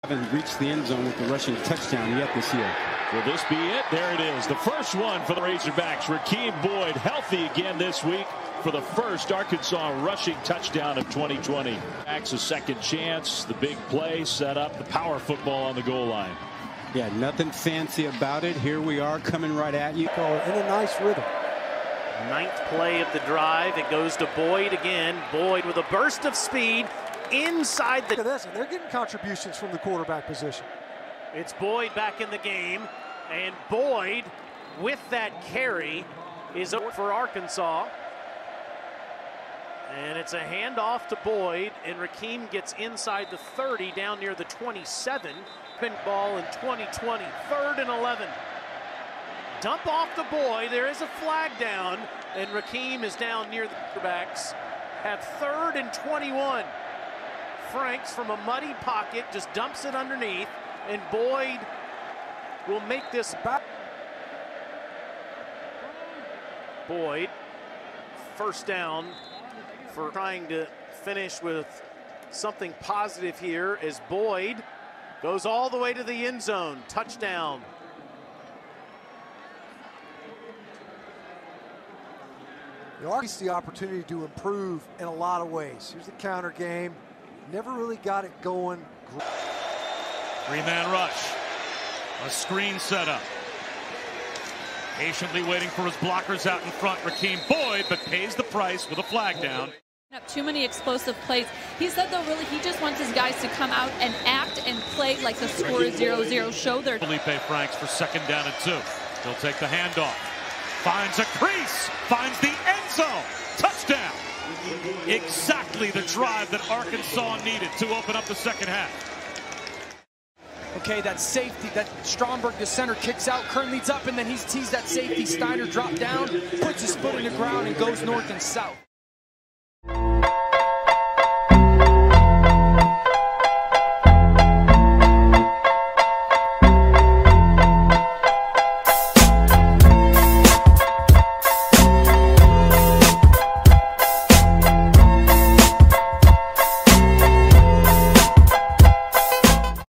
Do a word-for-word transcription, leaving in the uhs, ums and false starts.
Haven't reached the end zone with the rushing touchdown yet this year. Will this be it? There it is. The first one for the Razorbacks. Rakeem Boyd healthy again this week for the first Arkansas rushing touchdown of twenty twenty. Backs a second chance. The big play set up. The power football on the goal line. Yeah, nothing fancy about it. Here we are coming right at you. In a nice rhythm. Ninth play of the drive. It goes to Boyd again. Boyd with a burst of speed inside the. Look at this, and they're getting contributions from the quarterback position. It's Boyd back in the game, and Boyd with that carry is over for Arkansas. And it's a handoff to Boyd, and Rakeem gets inside the thirty down near the twenty-seven. Pin ball in twenty twenty, third and eleven. Dump off to Boyd. There is a flag down, and Rakeem is down near the quarterbacks. Have third and twenty-one. Franks from a muddy pocket just dumps it underneath, and Boyd will make this back. Boyd, first down for trying to finish with something positive here as Boyd goes all the way to the end zone. Touchdown. You already see the opportunity to improve in a lot of ways. Here's the counter game. Never really got it going. Three-man rush. A screen setup. Patiently waiting for his blockers out in front. Rakeem Boyd, but pays the price with a flag down. Too many explosive plays. He said, though, really, he just wants his guys to come out and act and play like the score is zero zero. Show their. Felipe Franks for second down and two. He'll take the handoff. Finds a crease. Finds the end zone. Touchdown. Exactly the drive that Arkansas needed to open up the second half. Okay, that safety, that Stromberg, the center, kicks out. Kern leads up, and then he sees that safety. Steiner drop down, puts his foot in the ground, and goes north and south.